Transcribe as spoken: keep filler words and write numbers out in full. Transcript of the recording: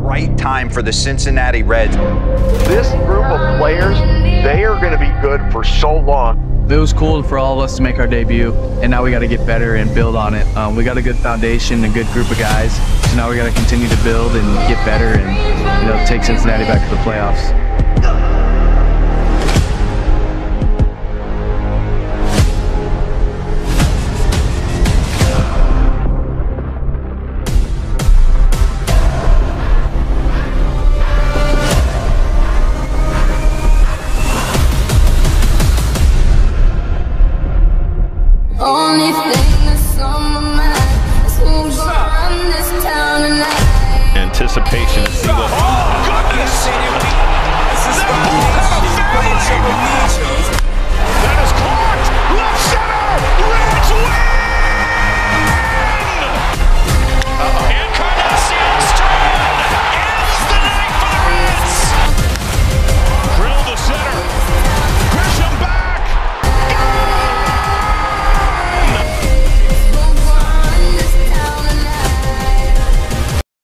right time for the Cincinnati Reds. This group of players, they are going to be good for so long. It was cool for all of us to make our debut, and now we got to get better and build on it. Um, we got a good foundation, a good group of guys, so now we got to continue to build and get better and, you know, take Cincinnati back to the playoffs.